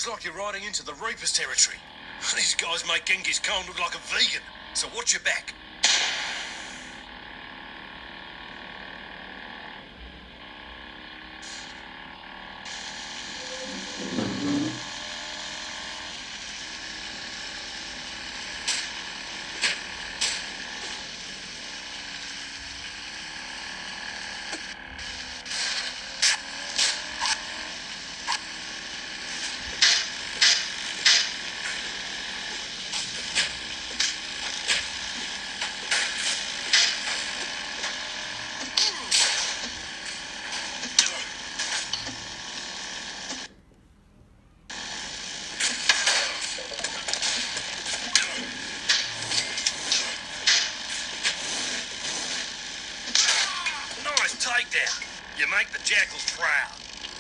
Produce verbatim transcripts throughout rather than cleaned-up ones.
Looks like you're riding into the Reaper's territory. These guys make Genghis Khan look like a vegan, so watch your back. Takedown. You make the jackals proud.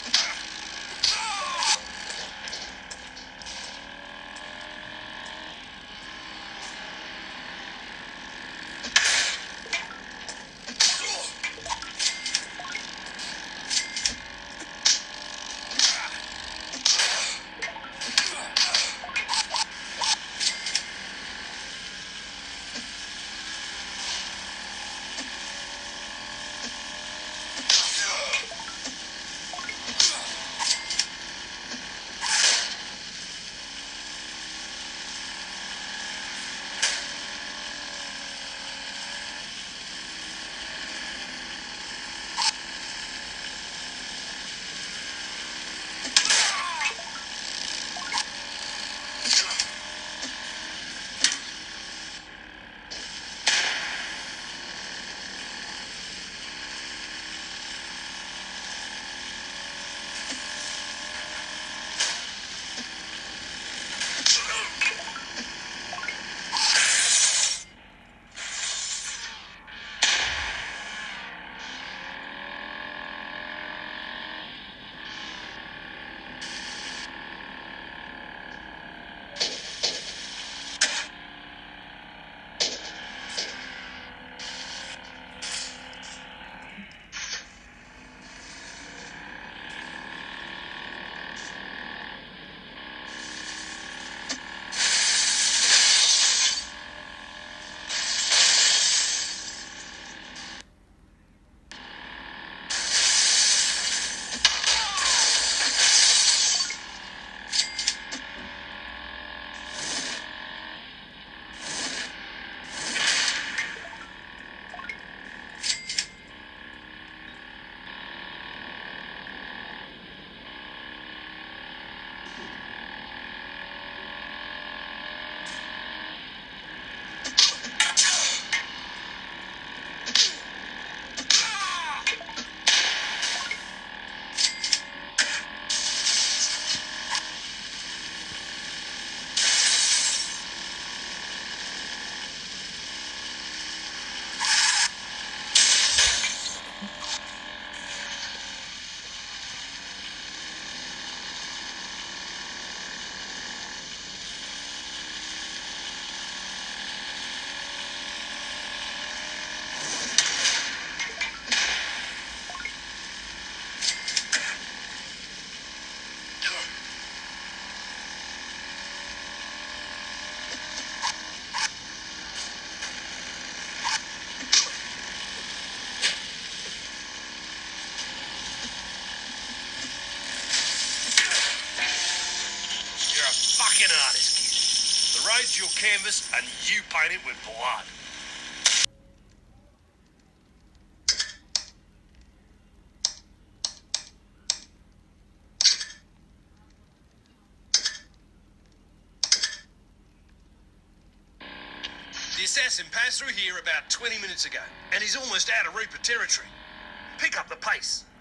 Artist, kid. The road's your canvas and you paint it with blood. The assassin passed through here about twenty minutes ago, and he's almost out of Reaper territory. Pick up the pace.